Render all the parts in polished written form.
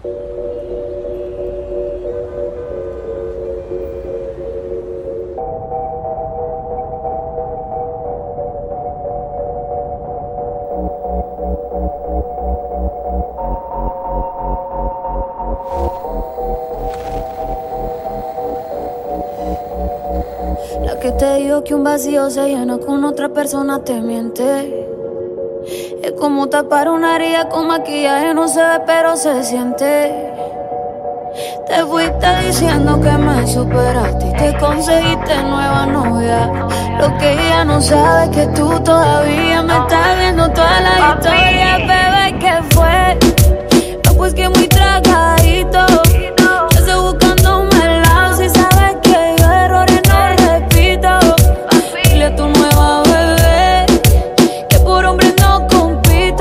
La que te digo que un vacío se llena con otra persona te miente. Es como tapar una herida con maquillaje, no se ve pero se siente. Te fuiste diciendo que me superaste y te conseguiste nueva novia. Lo que ella no sabe es que tú todavía me estás viendo toda la historia. Bebé, ¿qué fue? No, pues que muy tragadito. Yo estoy buscándome el lado. Si sabes que yo errores no repito. Dile a tu nueva bebé que por hombre no compito.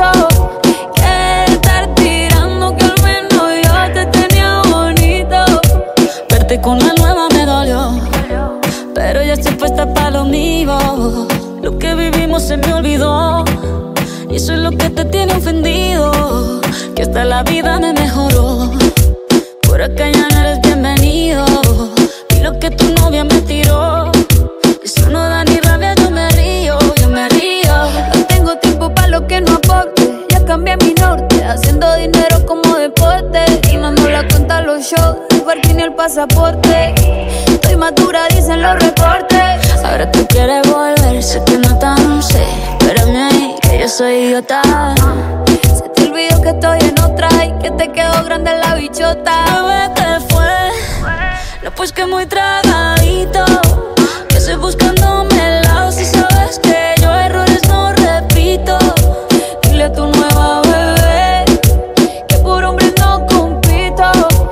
Que estar tirando que al menos yo te tenía bonito. Verte con la nueva me dolió, pero ya estoy puesta para lo mío. Lo que vivimos se me olvidó y eso es lo que te tiene ofendido. Que hasta la vida me mejoró. Por acá ya no eres bienvenido. Y lo que tu novia me tiró, eso no da ni rabia, yo me río, yo me río. No tengo tiempo para lo que no aporte. Ya cambié mi norte, haciendo dinero como deporte. Y mando la cuenta a los shows, el parking y el pasaporte. Estoy madura, dicen los reportes. Ahora tú quieres volver, sé que no tan sé. Espérame ahí, que yo soy idiota. Se te olvidó que estoy en otra y que te quedó grande la bichota. Bebé, ¿qué fue? No, pues que muy tragadito. Que estoy buscándome el lado. Si sabes que yo errores no repito. Dile a tu nueva bebé que por hombre no compito.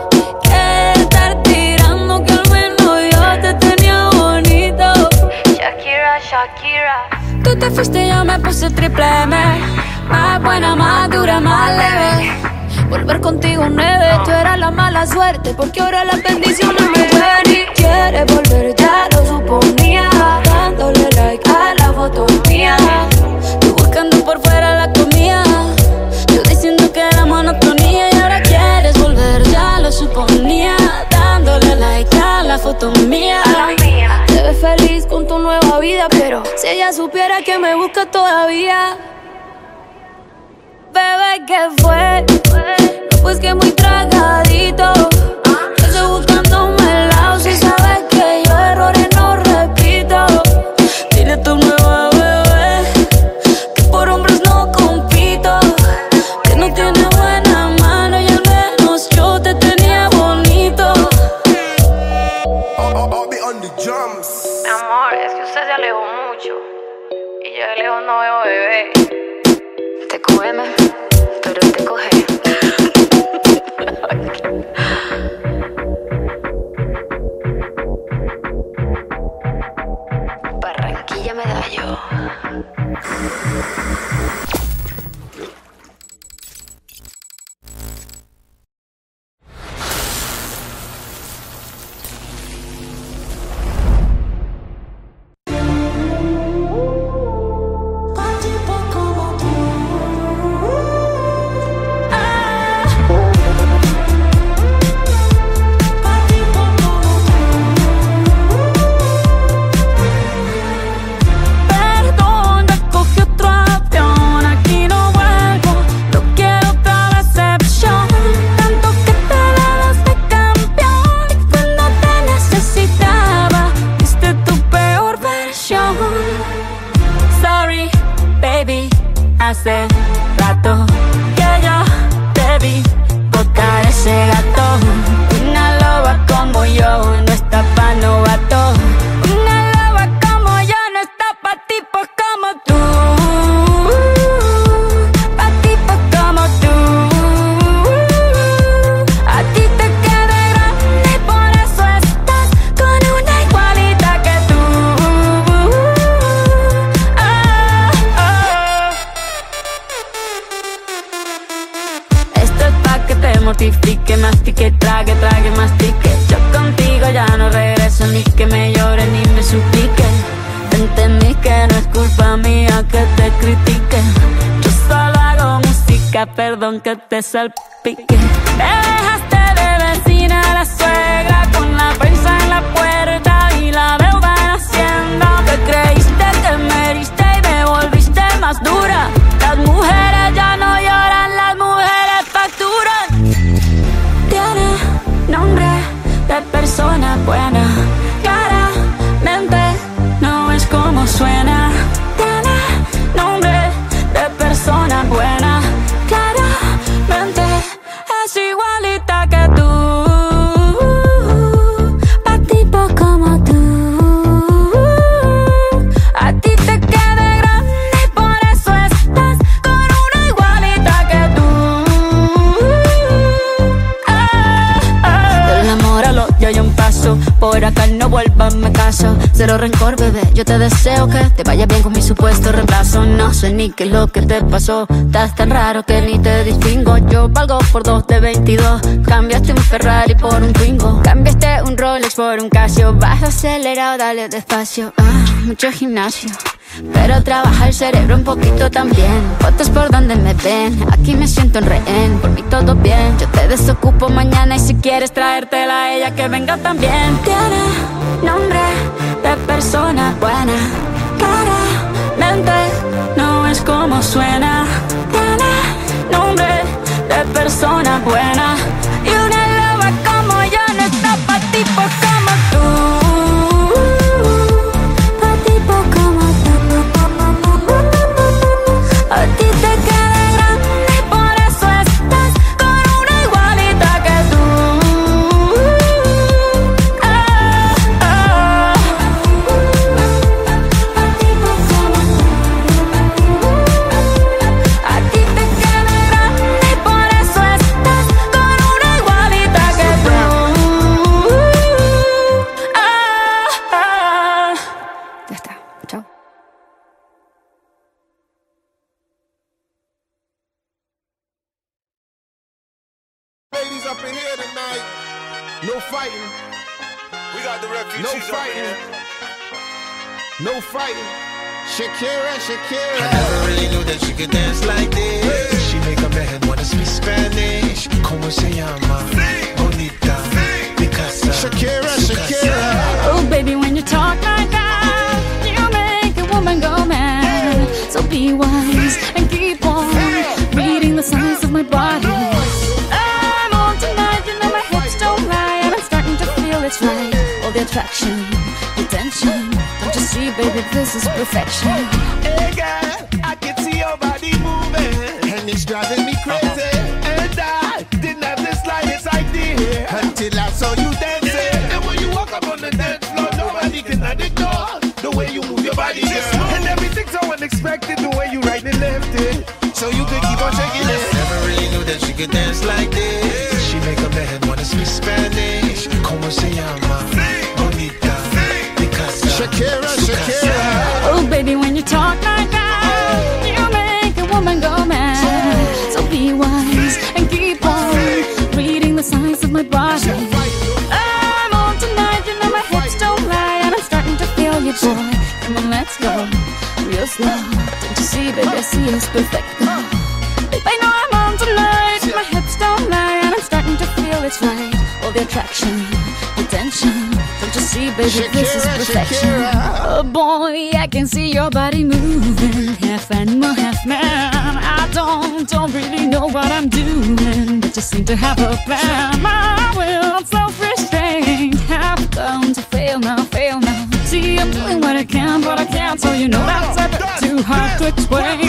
Que estar tirando que al menos yo te tenía bonito. Shakira, Shakira. Tú te fuiste y yo me puse triple M. Más buena, más dura, más leve. Volver contigo nueve. Tú eras la mala suerte porque ahora las bendiciones me ven. Y quieres volver, ya lo suponía. Dándole like a la foto mía. Tú buscando por fuera la comida. Yo diciendo que era monotonía. Y ahora quieres volver, ya lo suponía. Dándole like a la foto mía. Te ves feliz con tu nueva vida, pero si ella supiera que me busca todavía. Bebé, ¿qué fue? No, pues que muy tragadito. Yo estoy buscándome el lado. Si sabes que yo errores no repito. Dile a tu nueva bebé que por hombres no compito. Que no tiene buena mano y al menos yo te tenía bonito. Mi amor, es que usted se alejó mucho y yo de lejos no veo bebé. Te cógeme, pero te coge. Barranquilla Medallo. Sorry, baby, hace rato que yo te vi botar ese gato. Una loba como yo no está pa' novato. Una loba como yo no está pa' tipos como tú. Pa' tipos como tú. A ti te queda grande y por eso estás con una igualita que tú. Esto es pa' que te mortifique, mastique, trague, trague, mastique. Yo contigo ya no regreso, ni que me llore ni me suplique. Entendí que no es culpa mía que te critique. Yo solo hago música, perdón que te salpique. igualita que tú, pa' tipos como tú. A ti te queda grande y por eso estás con una igualita que tú. Del amor al odio hay un paso, por acá no vuelvas, me caso. Cero rencor, bebé, yo te deseo que te vaya bien con mi supuesto reemplazo. No sé ni qué es lo que te pasó, estás tan raro que ni te distingo. Yo valgo por 2 de 22, cambiaste un Ferrari por un Twingo, cambiaste un Rolex por un Casio. Vas acelerado, dale despacio. Mucho gimnasio, pero trabaja el cerebro un poquito también. Fotos por donde me ven, aquí me siento en rehén. Por mí todo bien, yo te desocupo mañana. Y si quieres traértela a ella, que venga también. Tiene nombre de persona buena, claramente no es como suena. Tiene nombre de persona buena, y una loba como yo no está pa' tipos como tú. A ti te queda grande y por eso estás con una igualita que tú. A ti te queda grande y por eso estás con una igualita que tú. Ya está, chao. Ladies up in here tonight, no fighting. We got the refugees No up in fighting. here. No fighting. Shakira, Shakira. I never really knew that she could dance like this. She make a man wanna speak Spanish. ¿Cómo se llama? Bonita, Picasa, Shakira, su casa. Shakira. Oh, baby, when you talk like that, you make a woman go mad. So be wise and keep on reading the signs of my body. I'm on tonight, you know my hips don't lie, and I'm starting to feel it's right. All the attraction, the tension. Don't you see, baby, this is perfection. Hey girl, I can see your body moving, and it's driving me crazy. And I didn't have the slightest idea until I saw you dancing. And when you walk up on the dance floor, nobody can ignore the way you move your body, girl. And everything's so unexpected, the way you right and left it, so you could keep on shaking it. Never really knew that she could dance like this. She make a man wanna speak Spanish. ¿Cómo se llama? Bonita, Picasa, Shakira, su casa. Shakira. Oh, baby, when you talk like that, you make a woman go mad. So be wise and keep on reading the signs of my body. I'm on tonight, you know my hips don't lie, and I'm starting to feel you, boy. Come on, let's go real slow. Don't you see, baby, I see it's perfect. Babe, I know I'm on tonight, my hips don't lie, and I'm starting to feel it's right. All the attraction, the tension. Don't you see, baby, this is Shakira, perfection. Shakira. Oh boy, I can see your body moving, half animal, half man. I don't really know what I'm doing, but just seem to have a plan. My will, self-restraint, have come to fail now, fail now. See, I'm doing what I can, but I can't, so you know that's a bit too hard to explain.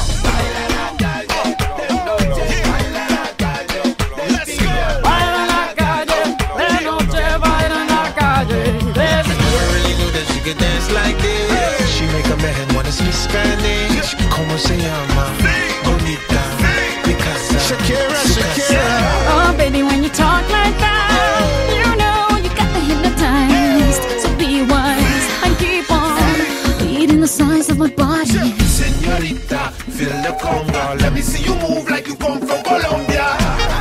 Baila en la calle, de noche baila en la calle. Never really knew that she could dance like this. She make a man wanna speak Spanish. ¿Cómo se llama? Bonita, Picasa, Shakira, su casa. Shakira. Oh, baby, when you talk like that, you know you got me hypnotized. So be wise and keep on reading the signs of my body. Señorita, feel the conga. Let me see you move like you come from Colombia.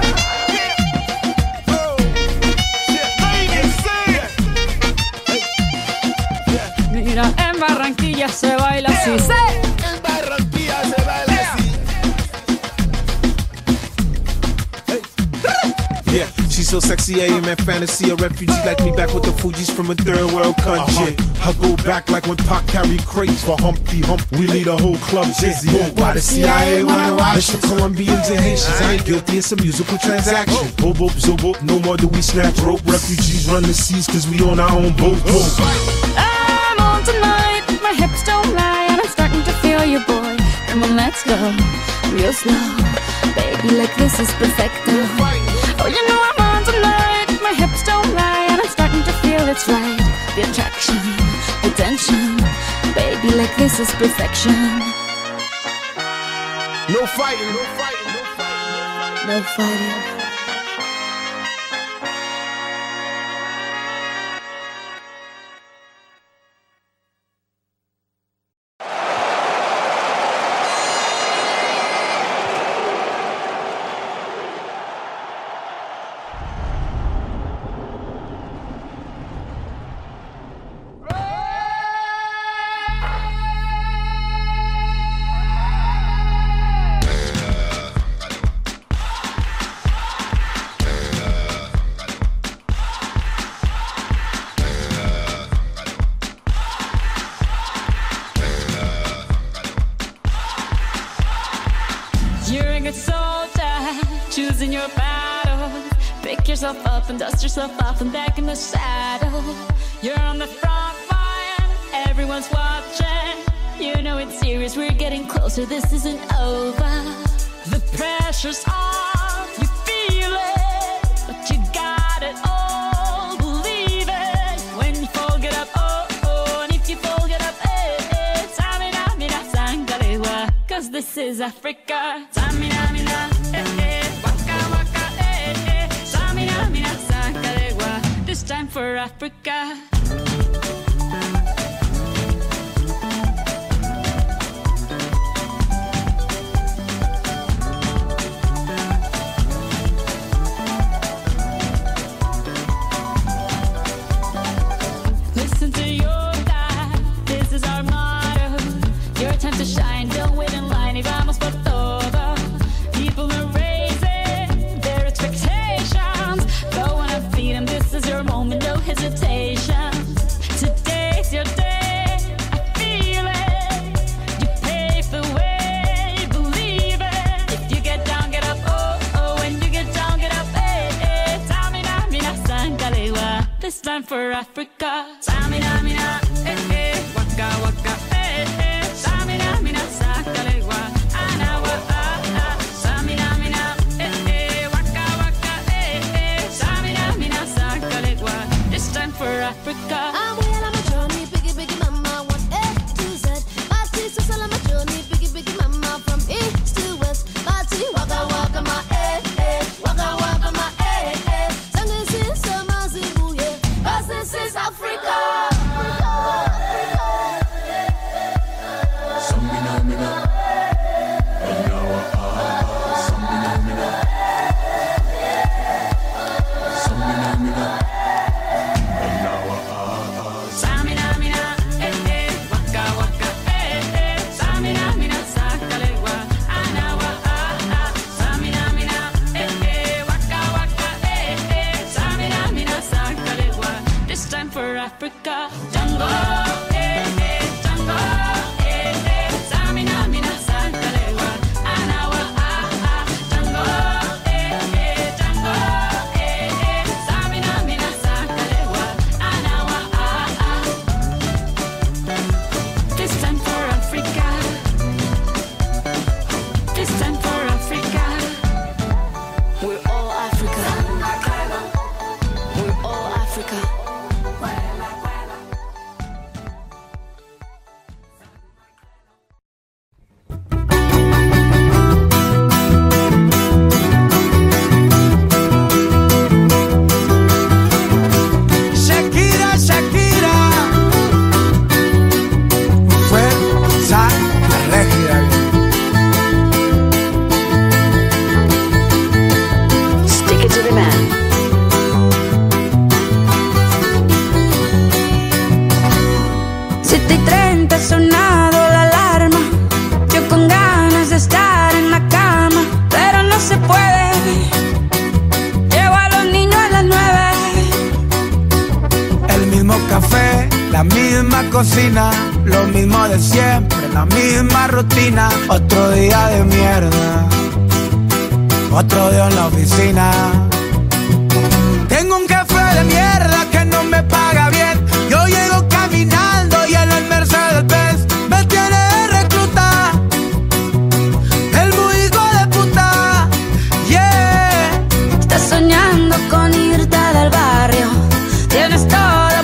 Mira, en Barranquilla se baila así. En Barranquilla se baila así. Yeah, she's so sexy, I am in fantasy. A refugee like me back with the Fugees from a third world country. I go back like when Pac carried crates for Humpty Hump. We lead a whole club dizzy. Why the CIA wanna watch the Colombians and Haitians? I ain't guilty, it's a musical transaction. Bobo, zobo, no more do we snatch rope. Refugees run the seas cause we on our own boat. I'm on tonight, my hips don't lie, and I'm starting to feel you, boy. Come on, let's go real slow. Baby, like this is perfect. Oh, you know feel it's right. The attraction, the tension, baby, like this is perfection. No fighting, no fighting, no fighting, no fighting. Choosing your battle, pick yourself up and dust yourself off and back in the saddle. You're on the front line, everyone's watching. You know it's serious, we're getting closer, this isn't over. The pressure's on, you feel it, but you got it all, believe it. When you fall, get up, oh, oh, and if you fall, get up, eh, eh. Tamina, mina, sangalewa, cause this is Africa. Tamina, mina, eh, eh. This time for Africa. Listen to your God, this is our motto. Your time to shine, don't wait in line y vamos por todo. People are raising their expectations. Go on and feed them, this is your moment, no hesitation. Today's your day, I feel it. You pave the way, believe it. If you get down, get up, oh, oh. When you get down, get up, eh, eh. Tamina, mina, sangalewa. This time for Africa. Tamina, mina, eh, eh. Waka, waka, eh, eh. Tamina, mina, sangalewa. Anawa, ah, ah. Tamina, mina, eh, eh. Waka, waka, eh, eh. Tamina, mina, sangalewa. This time for Africa. I'm well on my journey, biggie, biggie mama, 1 A to Z. My sister's all on my journey, biggie, biggie mama, from east to west. My tea, waka, waka, my eh, eh. Waka, waka, my eh, eh. Sangin' since summer, Zimbabwe, yeah. 'Cause this is Africa. Africa, Django, eh, eh, Django, eh, eh, Samina, mina, sangalewa, Anawa, ah, ah, Django, eh, eh, Django, eh, eh, Samina, mina, sangalewa, Anawa, ah, ah. This time for Africa, this time for Africa. We're all Africa, we're all Africa. Stick it to the man. Siete y 30 ha sonado la alarma. Yo con ganas de estar en la cama, pero no se puede. Llevo a los niños a las 9. El mismo café, la misma cocina, lo mismo de siempre, la misma rutina. Otro día de mierda, otro día en la oficina. Tengo un café de mierda que no me paga bien. Yo llego caminando y en el Mercedes-Benz me tiene de recluta. El muy hijo de puta, yeah. Estás soñando con irte del barrio. Tienes todo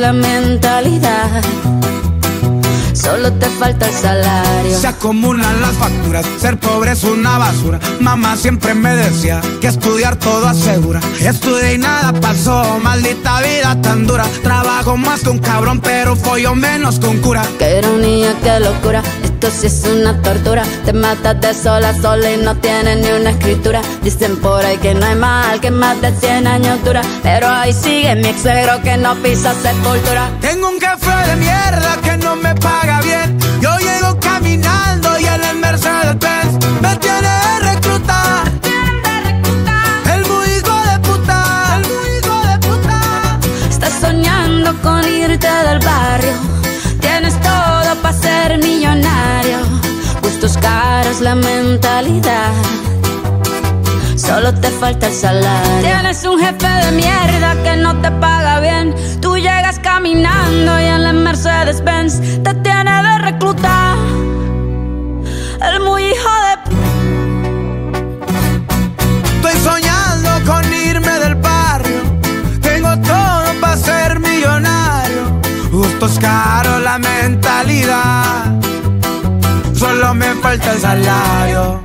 la mentalidad. Solo te falta el salario. Se acumulan las facturas, ser pobre es una basura. Mamá siempre me decía que estudiar todo asegura. Estudié y nada pasó, maldita vida tan dura. Trabajo más que un cabrón, pero follo menos con cura. Qué ironía, qué locura, esto sí es una tortura. Te matas de sol a sol y no tienes ni una escritura. Dicen por ahí que no hay mal, que más de 100 años dura. Pero ahí sigue mi ex suegro que no pisa sepultura. Tengo un jefe de mierda que no me paga bien. Yo llego caminando y él en Mercedes-Benz me tiene de reclutar. El muy hijo de puta, el muy hijo de puta. Estás soñando con irte del barrio. Tienes todo para ser millonario. Gustos caros, la mentalidad. Solo te falta el salario. Tienes un jefe de mierda que no te paga bien. Tú llegas caminando y en la Mercedes-Benz te tiene de reclutar. El muy hijo de... Estoy soñando con irme del barrio. Tengo todo para ser millonario. Gustos caros, la mentalidad. Solo me falta el salario.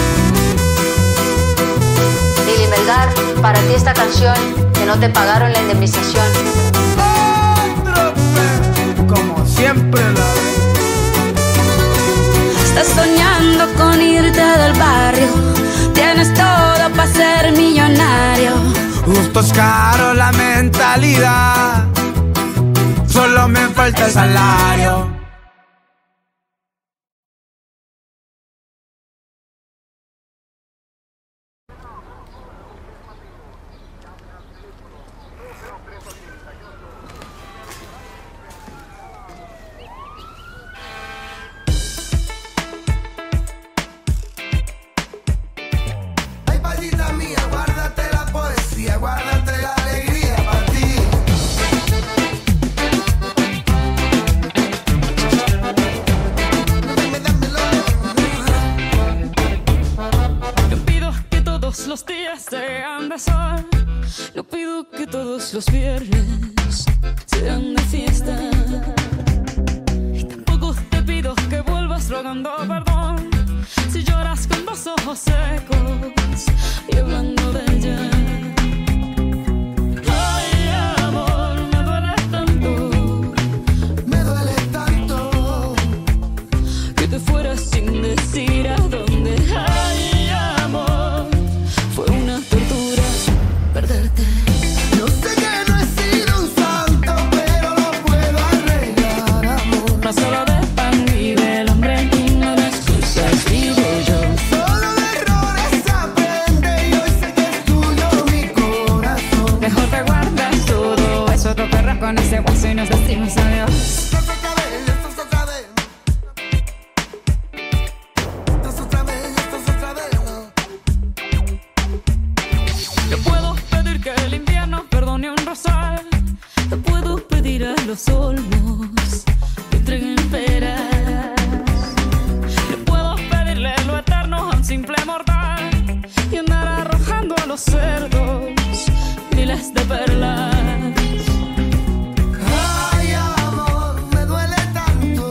Lili Melgar, para ti esta canción, que no te pagaron la indemnización. Como siempre la vez. Estás soñando con irte del barrio. Tienes todo para ser millonario. Gustos caros, la mentalidad. Solo me falta el salario. Los días sean de sol. No pido que todos los viernes sean de fiesta. Y tampoco te pido que vuelvas rogando perdón si lloras con los ojos secos y hablando de ella. Ay, amor, me duele tanto que te fueras sin decir a dónde. Ay, amor, fue una tortura perderte. Yo sé que no he sido un santo, pero lo puedo arreglar, amor. No solo de pan vive el hombre y no de excusas vivo yo. Solo de errores aprende y hoy sé que es tuyo mi corazón. Mejor te guardas todo eso, te perras con ese guaso y nos decimos adiós. Esto es otra vez, esto es otra vez. Esto es otra vez, esto es otra vez. Yo puedo pedir que el invierno perdone un rosal. Yo puedo pedir a los olmos que entreguen peras. Yo puedo pedirle lo eterno a un simple mortal y andar arrojando a los cerdos miles de perlas. Ay, amor, me duele tanto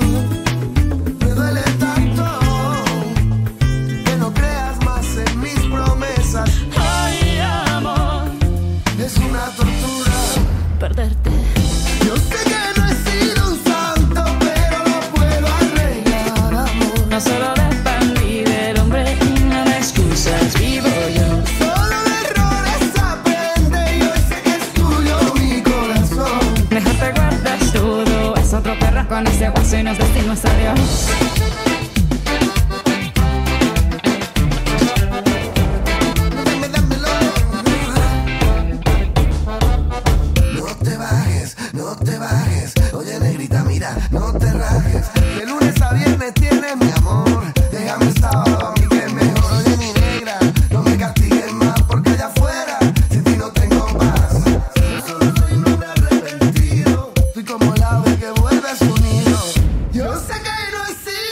que no creas más en mis promesas. Ay, amor, Es una tortura perderte. Yo sé que no he sido un santo, pero lo puedo arreglar, amor. No solo de pan vive el hombre y no de excusas vivo yo. Solo de errores aprende y hoy sé que es tuyo mi corazón. Mejor te guardas todo, es otro perro con ese guaso y nos decimos adiós. Dámelo. No te bajes. Oye, negrita, mira, no te rajes. De lunes a viernes tienes mi amor. Déjame el sábado a mí que es mejor. Oye, mi negra, no me castigues más porque allá afuera sin ti no tengo paz. Yo solo soy un hombre arrepentido. Estoy como el ave que vuelve a su nido. Yo sé que no he sido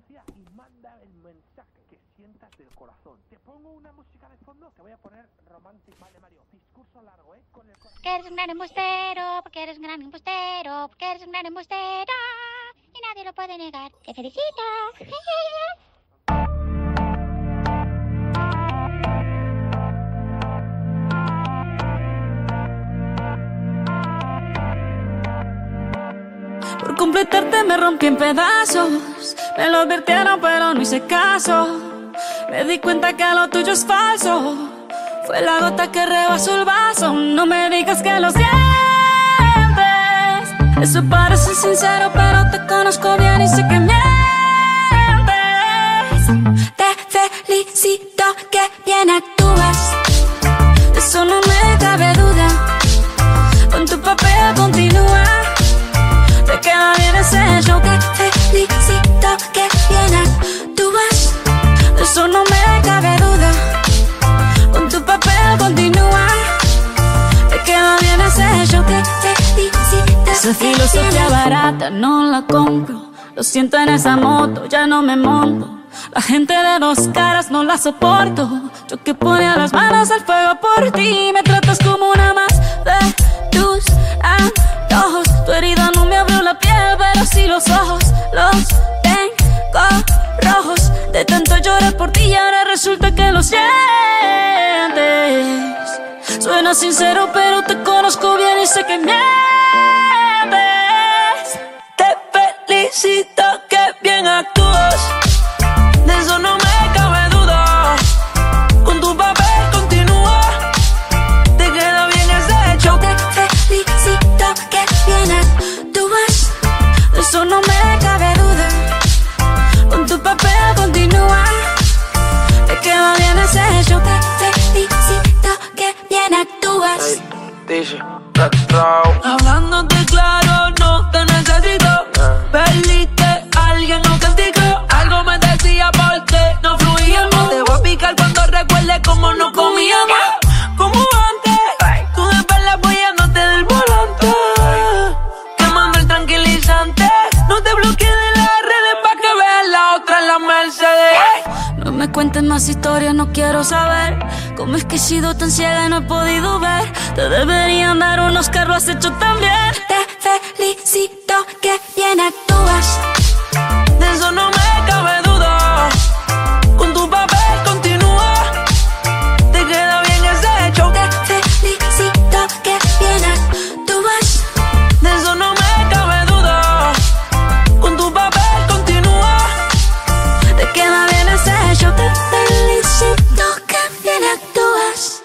frecuencia y manda el mensaje que sientas del corazón. Te pongo una música de fondo, te voy a poner romántica. Vale, Mario, discurso largo, con el corazón. Porque eres un gran embustero, porque eres un gran embustero, porque eres un gran embustero y nadie lo puede negar. ¡Te felicito! Por completarte me rompí en pedazos. Me lo advirtieron pero no hice caso. Me di cuenta que lo tuyo es falso. Fue la gota que rebasó el vaso. No me digas que lo sientes. Eso parece sincero pero te conozco bien y sé que mientes. Te felicito que bien actúas. De eso no me cabe duda. Con tu papel continúa. Te queda bien ese show. Te felicito que bien actúas. De eso no me cabe duda. Con tu papel continúa. Te queda bien ese show. Te felicito. Esa filosofía barata no la compro. Lo siento en esa moto, ya no me monto. La gente de dos caras no la soporto. Yo que ponía las manos al fuego por ti. Me tratas como una más de tus antojos. Tu herida no me abrió la piel, pero sí los ojos. Los tengo rojos. De tanto llorar por ti y ahora resulta que lo sientes. Suena sincero pero te conozco bien y sé que mientes. Te felicito que bien actúas. De eso no me cabe duda. Con tu papel continúa. Te queda bien ese show. Te felicito que bien actúas. De eso no me cabe duda. Con tu papel continúa. Te queda bien ese show. Te felicito que bien actúas. Dice, hablándote claro, no te necesito. Perdiste, alguien no castigó. Algo me decía porque no fluíamos. Te voy a picar cuando recuerde cómo nos comíamos. Como antes, tú después la apoyándote del volante. Quemando el tranquilizante. No te bloquees de las redes pa' que veas la otra en la Mercedes. No me cuentes más historias, no quiero saber. Cómo es que he sido tan ciega y no he podido ver. Te deberían dar un Oscar, lo has hecho tan bien. Te felicito que bien actúas. De eso no me cabe duda. Con tu papel continúa. Te queda bien ese show. Te felicito que bien actúas. De eso no me cabe duda. Con tu papel continúa. Te queda bien ese show. Te felicito que bien actúas.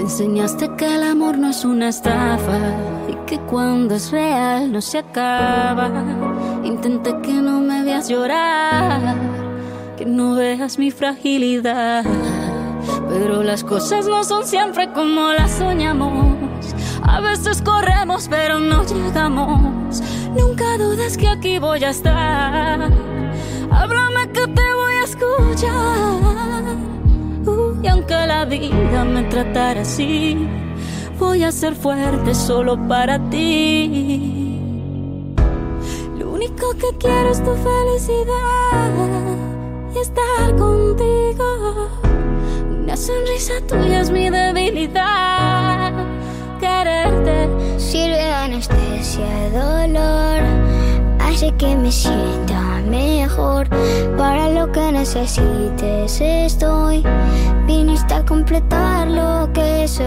Me enseñaste que el amor no es una estafa y que cuando es real no se acaba. Intenté que no me veas llorar, que no veas mi fragilidad, pero las cosas no son siempre como las soñamos. A veces corremos pero no llegamos. Nunca dudes que aquí voy a estar. Háblame que te voy a escuchar. Y aunque la vida me tratara así, voy a ser fuerte solo para ti. Lo único que quiero es tu felicidad y estar contigo. Una sonrisa tuya es mi debilidad. Quererte sirve de anestesia, dolor, hace que me sienta mejor. Para lo que necesites estoy. Viniste a completar lo que soy.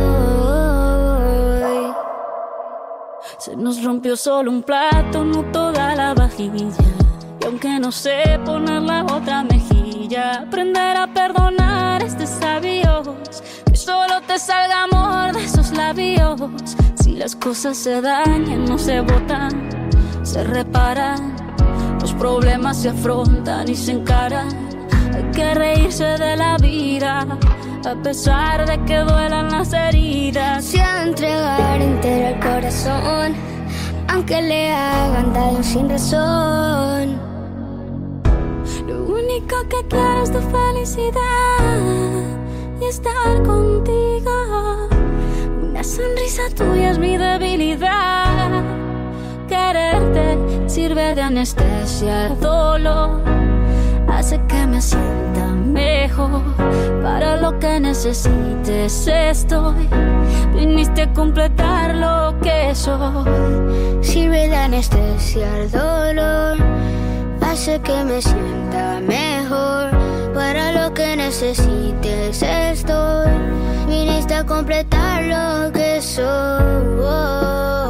Se nos rompió solo un plato, no toda la vajilla. Y aunque no sé poner la otra mejilla, aprender a perdonar es de sabios. Que solo te salga amor de esos labios. Si las cosas se dañan, no se botan, se reparan. Los problemas se afrontan y se encaran. Hay que reírse de la vida, a pesar de que duelan las heridas. Se ha de entregar entero el corazón, aunque le hagan daño sin razón. Lo único que quiero es tu felicidad y estar contigo. Una sonrisa tuya es mi debilidad. Quererte sirve de anestesia al dolor, hace que me sienta mejor. Para lo que necesites estoy. Viniste a completar lo que soy. Sirve de anestesia al dolor, hace que me sienta mejor. Para lo que necesites estoy. Viniste a completar lo que soy.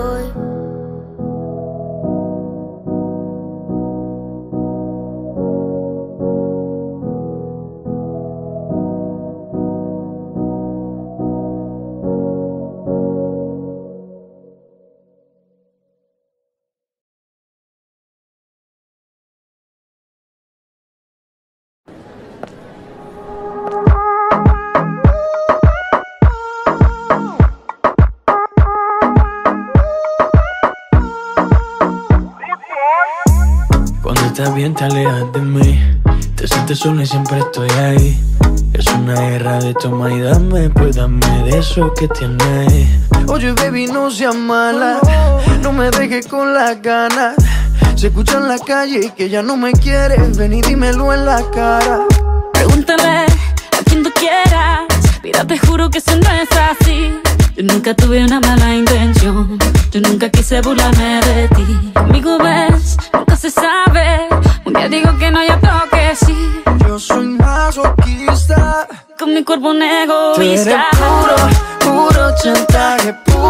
Estás bien, te alejas de mí. Te sientes sola y siempre estoy ahí. Es una guerra de toma y dame, pues dame de eso que tienes. Oye, baby, no seas mala, no me dejes con las ganas. Se escucha en la calle que ya no me quieres. Ven y dímelo en la cara. Pregúntale a quien tú quieras. Mira, te juro que eso no es así. Yo nunca tuve una mala intención. Yo nunca quise burlarme de ti. Conmigo ves, nunca se sabe. Un día digo que no, y otro que sí. Yo soy masoquista, con mi cuerpo un egoísta. Tú eres puro chantaje.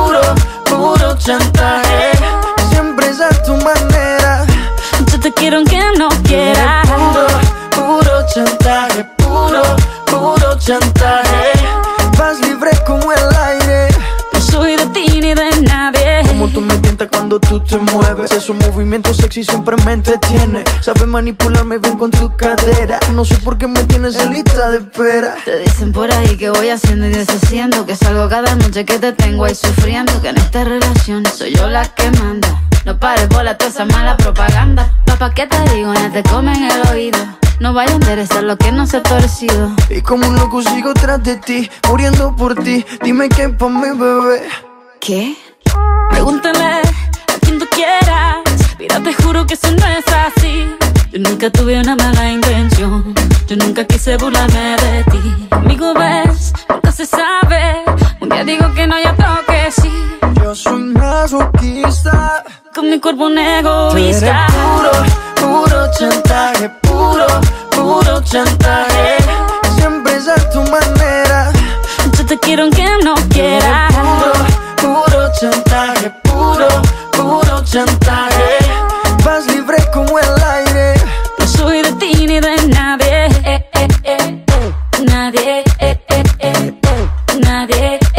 Puro chantaje. Siempre es a tu manera. Yo te quiero aunque no quieras. Puro chantaje. Puro chantaje. Vas libre como el aire. No soy de ti ni de nadie. Como tú me tientas cuando tú te mueves. Esos movimientos sexy siempre me entretiene. Sabes manipularme bien con tu cadera. No sé por qué me tienes en lista de espera. Te dicen por ahí que voy haciendo y deshaciendo, que salgo cada noche que te tengo ahí sufriendo, que en esta relación soy yo la que manda. No pares bola toda esa mala propaganda. Papá, ¿qué te digo? Ya te comen el oído. No vaya a interesar lo que no se ha torcido. Y como un loco sigo tras de ti, muriendo por ti. Dime qué pa' mi bebé. ¿Qué? Pregúntale a quien tú quieras. Mira, te juro que eso no es así. Yo nunca tuve una mala intención. Yo nunca quise burlarme de ti. Conmigo ves, nunca se sabe. Un día digo que no, y otro que sí. Yo soy masoquista, con mi cuerpo un egoísta. Puro chantaje. Puro chantaje. Siempre es a tu manera. Yo te quiero aunque no quieras. Puro chantaje. Puro chantaje. Vas libre como el aire. No soy de ti ni de nadie. Nadie. Nadie.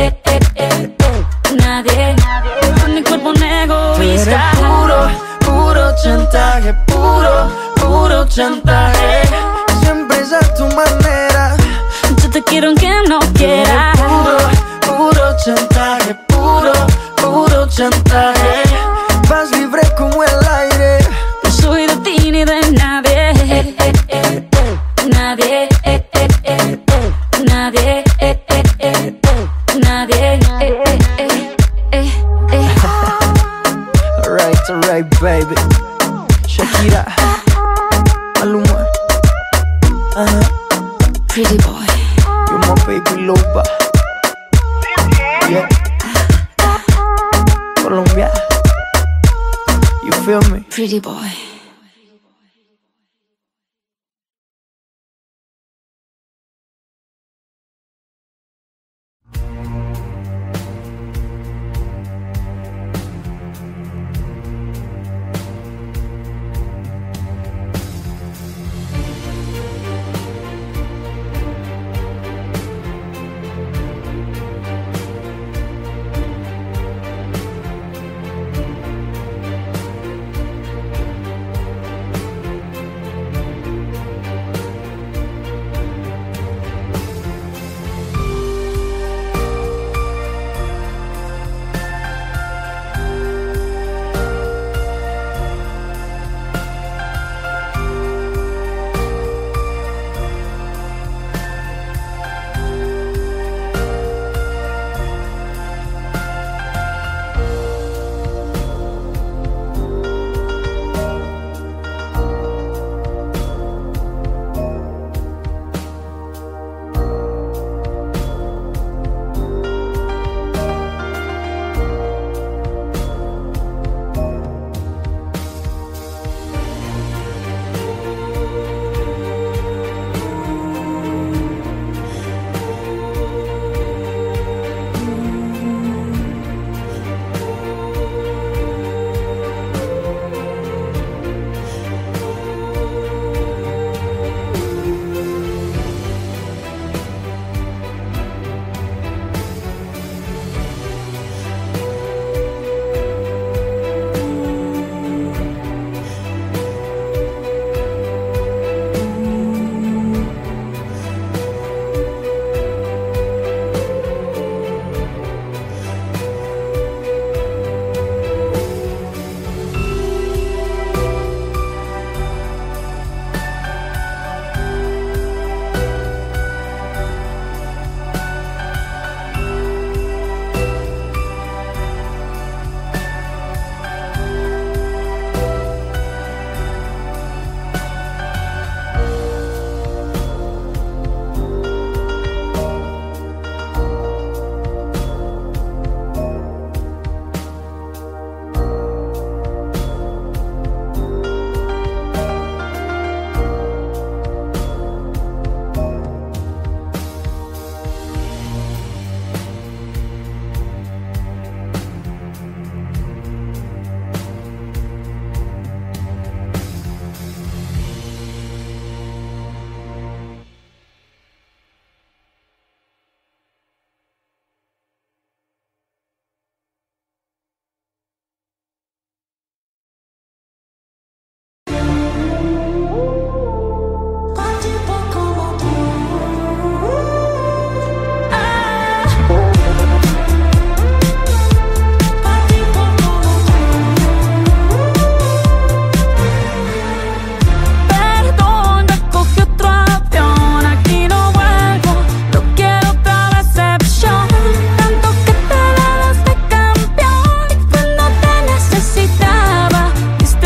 chantaje. Vas libre como el aire. No soy de ti ni de nadie. Nadie. Nadie. Nadie. Alright, baby. Shakira, Maluma, Pretty boy, you're my baby lover. Yeah. Colombia, you feel me? pretty boy.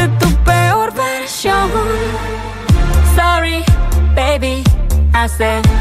I said